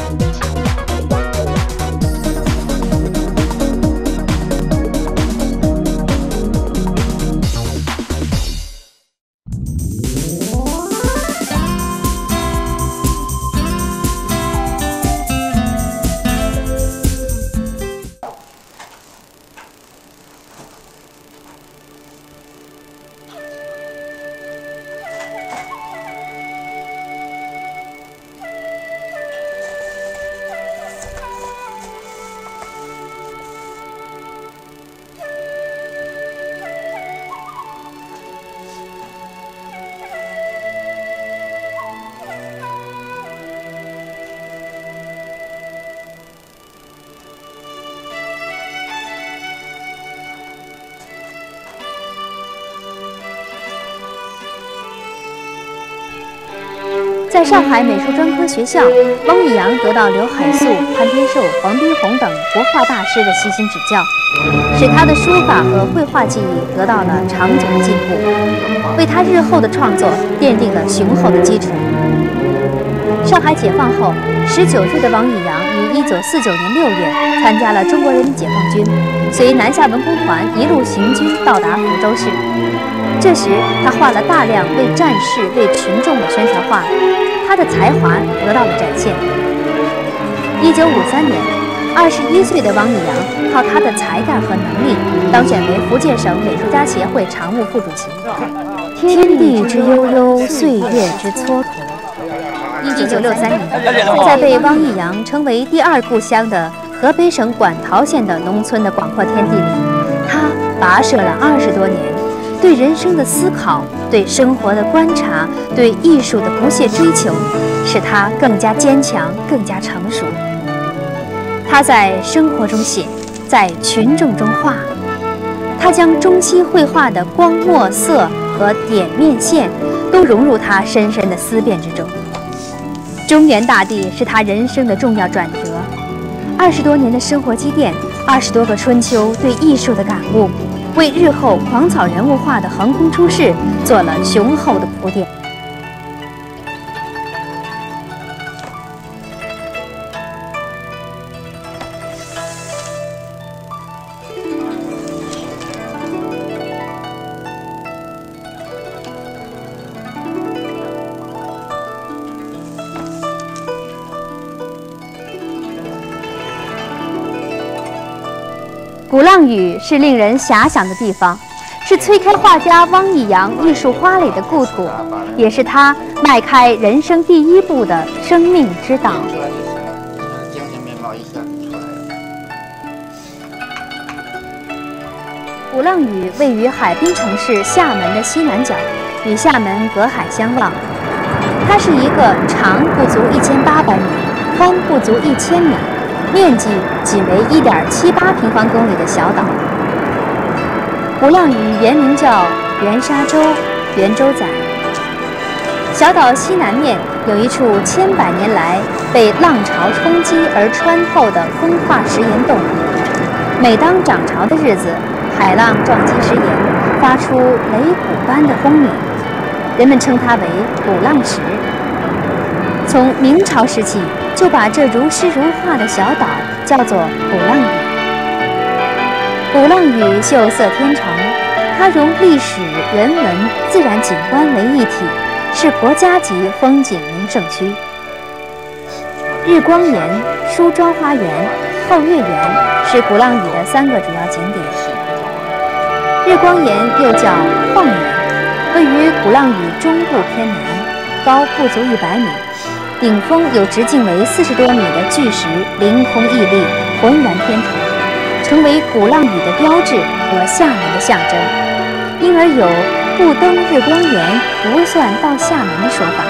在上海美术专科学校，汪义扬得到刘海粟、潘天寿、黄宾虹等国画大师的悉心指教，使他的书法和绘画技艺得到了长足的进步，为他日后的创作奠定了雄厚的基础。上海解放后，19岁的汪义扬于1949年6月参加了中国人民解放军，随南下文工团一路行军到达福州市。这时，他画了大量为战士、为群众的宣传画，他的才华得到了展现。1953年，21岁的汪义扬靠他的才干和能力，当选为福建省美术家协会常务副主席。天地之悠悠，岁月之蹉跎。1963年，在被汪义扬称为第二故乡的河北省馆陶县的农村的广阔天地里，他跋涉了20多年。对人生的思考，对生活的观察，对艺术的不懈追求，使他更加坚强，更加成熟。他在生活中写，在群众中画，他将中西绘画的光墨色和点面线都融入他深深的思辨之中。中原大地是他人生的重要转折，20多年的生活积淀，20多个春秋对艺术的感悟，为日后狂草人物画的横空出世做了雄厚的铺垫。鼓浪屿是令人遐想的地方，是催开画家汪义扬艺术花蕾的故土，也是他迈开人生第一步的生命之岛。鼓浪屿位于海滨城市厦门的西南角，与厦门隔海相望。它是一个长不足1800米，宽不足1000米。面积仅为1.78平方公里的小岛。鼓浪屿原名叫圆沙洲、圆洲仔。小岛西南面有一处千百年来被浪潮冲击而穿透的风化石岩洞。每当涨潮的日子，海浪撞击石岩，发出擂鼓般的轰鸣，人们称它为鼓浪石。从明朝时起，就把这如诗如画的小岛叫做鼓浪屿。鼓浪屿秀色天成，它融历史、人文、自然景观为一体，是国家级风景名胜区。日光岩、梳妆花园、后月园是鼓浪屿的3个主要景点。日光岩又叫晃岩，位于鼓浪屿中部偏南，高不足100米。顶峰有直径为40多米的巨石，凌空屹立，浑然天成，成为鼓浪屿的标志和厦门的象征，因而有不登日光岩不算到厦门的说法。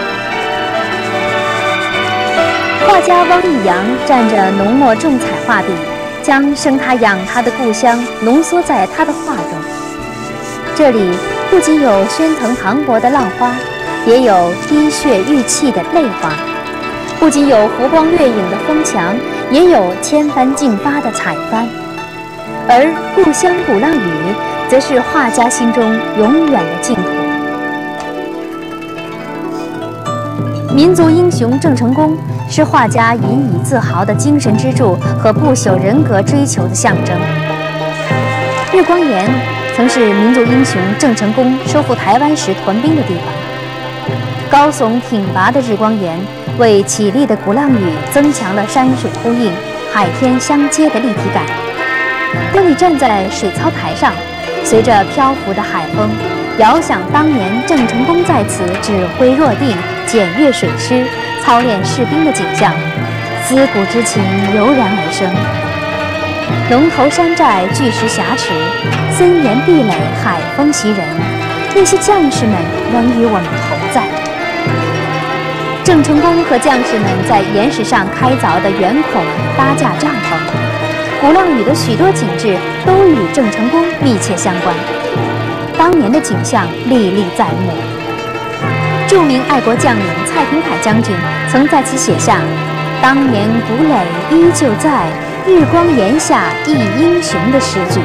画家汪义扬蘸着浓墨重彩画笔，将生他养他的故乡浓缩在他的画中。这里不仅有喧腾磅礴的浪花，也有滴血玉器的泪花。不仅有湖光月影的风墙，也有千帆竞发的彩帆。而故乡鼓浪屿，则是画家心中永远的净土。民族英雄郑成功是画家引以自豪的精神支柱和不朽人格追求的象征。日光岩曾是民族英雄郑成功收复台湾时屯兵的地方。高耸挺拔的日光岩为绮丽的鼓浪屿增强了山水呼应、海天相接的立体感。当你站在水操台上，随着漂浮的海风，遥想当年郑成功在此指挥若定、检阅水师、操练士兵的景象，思古之情油然而生。龙头山寨巨石峡池，森严壁垒，海风袭人，那些将士们仍与我们同在。郑成功和将士们在岩石上开凿的圆孔搭架帐篷，鼓浪屿的许多景致都与郑成功密切相关。当年的景象历历在目。著名爱国将领蔡廷锴将军曾在此写下“当年古垒依旧在，日光岩下忆英雄”的诗句。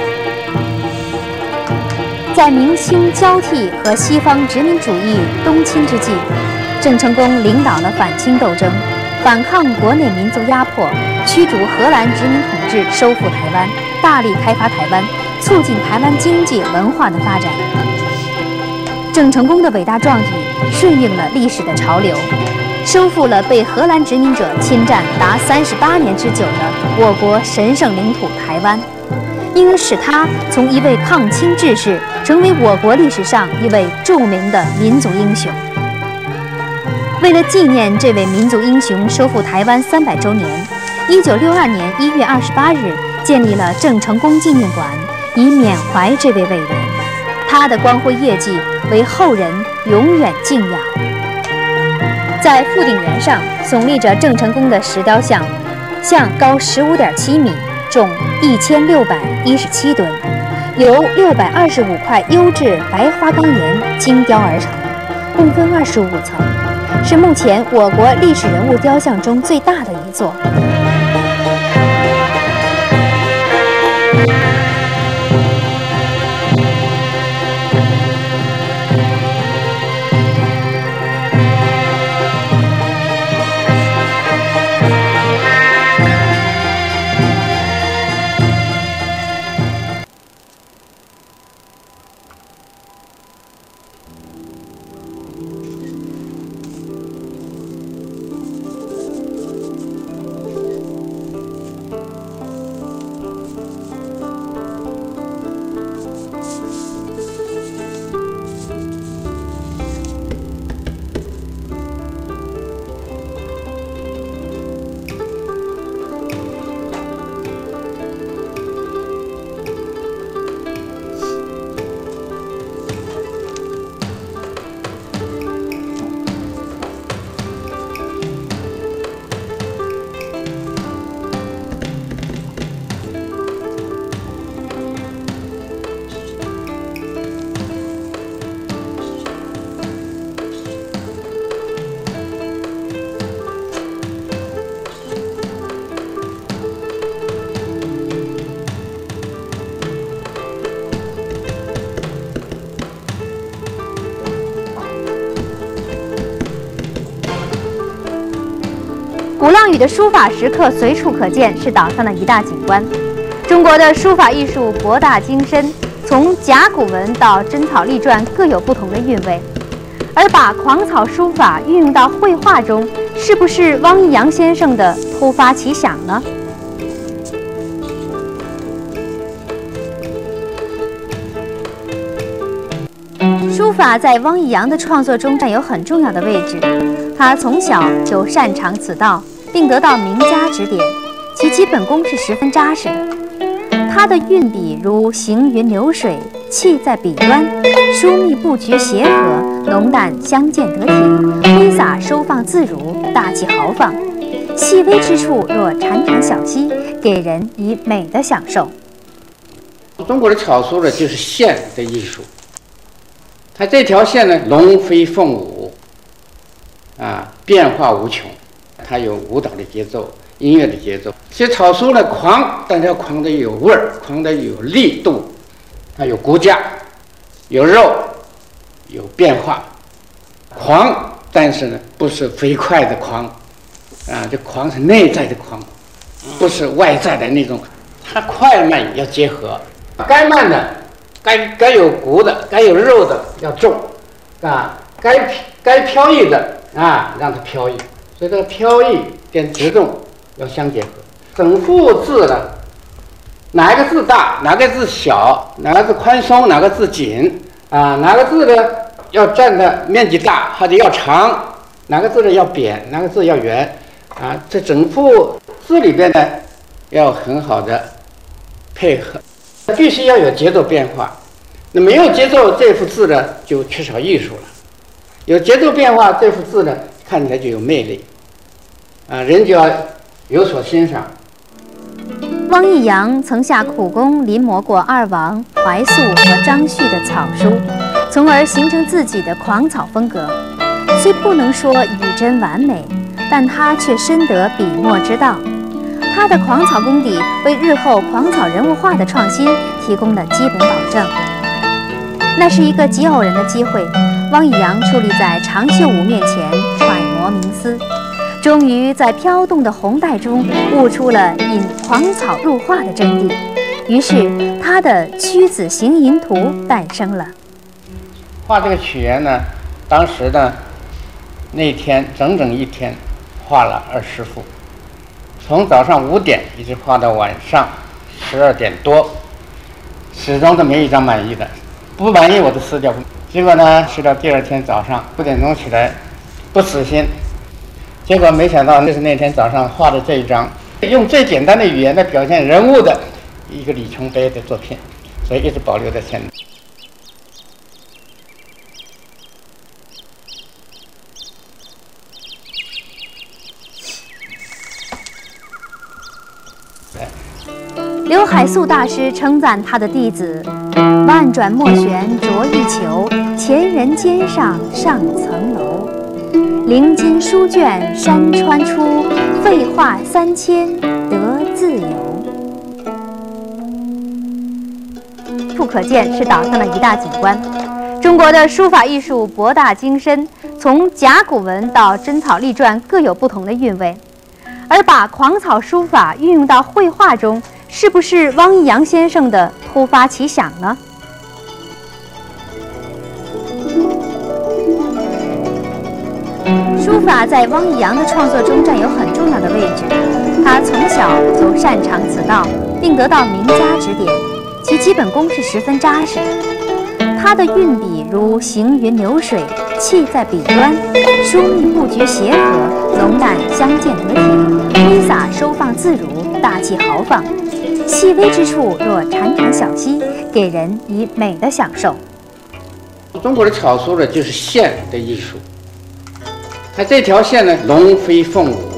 在明清交替和西方殖民主义东侵之际，郑成功领导了反清斗争，反抗国内民族压迫，驱逐荷兰殖民统治，收复台湾，大力开发台湾，促进台湾经济文化的发展。郑成功的伟大壮举顺应了历史的潮流，收复了被荷兰殖民者侵占达38年之久的我国神圣领土台湾，因而使他从一位抗清志士成为我国历史上一位著名的民族英雄。为了纪念这位民族英雄收复台湾300周年，1962年1月28日建立了郑成功纪念馆，以缅怀这位伟人。他的光辉业绩为后人永远敬仰。在富鼎原上耸立着郑成功的石雕像，像高15.7米，重1617吨，由625块优质白花岗岩精雕而成，共分25层，是目前我国历史人物雕像中最大的一座。鼓浪屿的书法石刻随处可见，是岛上的一大景观。中国的书法艺术博大精深，从甲骨文到真草隶篆各有不同的韵味。而把狂草书法运用到绘画中，是不是汪义扬先生的突发奇想呢？书法在汪义扬的创作中占有很重要的位置，他从小就擅长此道，并得到名家指点，其基本功是十分扎实的。他的运笔如行云流水，气在笔端，疏密布局协和，浓淡相间得体，挥洒收放自如，大气豪放，细微之处若潺潺小溪，给人以美的享受。 中国的草书呢，就是线的艺术。它这条线呢，龙飞凤舞，变化无穷。它有舞蹈的节奏，音乐的节奏。其实草书呢，狂，但它狂的有味儿，狂的有力度，它有骨架，有肉，有变化。狂，但是呢，不是飞快的狂， 这狂是内在的狂，不是外在的那种。它快慢要结合，该慢的，该有骨的，该有肉的要重，该飘逸的让它飘逸。所以这个飘逸跟直动要相结合。整幅字呢，哪个字大，哪个字小，哪个字宽松，哪个字紧哪个字呢要占的面积大或者要长，哪个字呢要扁，哪个字要圆这整幅字里边呢要很好的配合，必须要有节奏变化。那没有节奏，这幅字呢就缺少艺术了；有节奏变化，这幅字呢看起来就有魅力人就要有所欣赏。 汪义扬曾下苦功临摹过二王、怀素和张旭的草书，从而形成自己的狂草风格。虽不能说语真完美，但他却深得笔墨之道。他的狂草功底为日后狂草人物画的创新提供了基本保证。那是一个极偶然的机会，汪义扬矗立在长袖舞面前揣摩冥思，终于在飘动的红带中悟出了引狂草入画的真谛。于是他的《屈子行吟图》诞生了。 画这个曲园呢，当时呢那天整整一天画了20幅，从早上5点一直画到晚上12点多，始终都没一张满意的，不满意我就撕掉。结果呢是到第二天早上5点钟起来不死心，结果没想到这是那天早上画的这一张，用最简单的语言来表现人物的一个里程碑的作品，所以一直保留在现在。 刘海粟大师称赞他的弟子：万转墨旋着一球，前人肩上上层楼。灵金书卷山川出，废话3000得自由。处可见是岛上的一大景观。中国的书法艺术博大精深，从甲骨文到真草隶篆各有不同的韵味，而把狂草书法运用到绘画中，是不是汪义扬先生的突发奇想呢？书法在汪义扬的创作中占有很重要的位置。他从小就擅长此道，并得到名家指点，其基本功是十分扎实的。他的运笔如行云流水，气在笔端，疏密布局协和，浓淡相间得体，挥洒收放自如，大气豪放。细微之处若潺潺小溪，给人以美的享受。 中国的草书呢，就是线的艺术。它这条线呢，龙飞凤舞，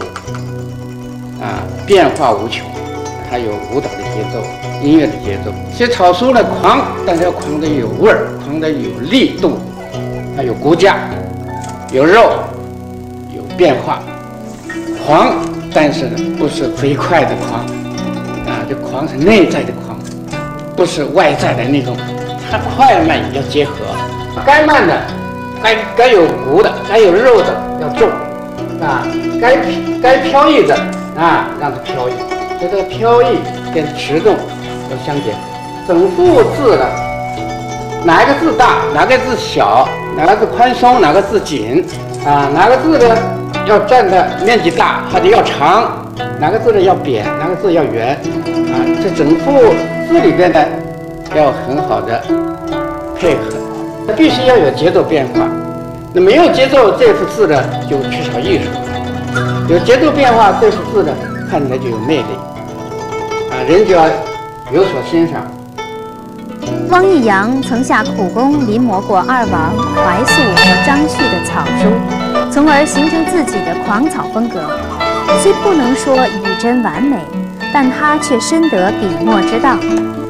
变化无穷。它有舞蹈的节奏，音乐的节奏。其实草书呢，狂，但是要狂得有味儿，狂得有力度，它有骨架，有肉，有变化。狂，但是呢，不是飞快的狂。这狂是内在的狂，不是外在的那种。它快慢要结合，该慢的，该有骨的，该有肉的要重，该飘逸的让它飘逸。所以这个飘逸跟直动要相结合。整幅字呢，哪个字大，哪个字小，哪个字宽松，哪个字紧哪个字呢要占的面积大或者要长，哪个字呢要扁，哪个字要圆这整幅字里边呢要很好的配合，必须要有节奏变化。那没有节奏，这幅字呢就缺少艺术；有节奏变化，这幅字呢看起来就有魅力人就要有所欣赏。 汪义扬曾下苦功临摹过二王、怀素和张旭的草书，从而形成自己的狂草风格。虽不能说语真完美，但他却深得笔墨之道。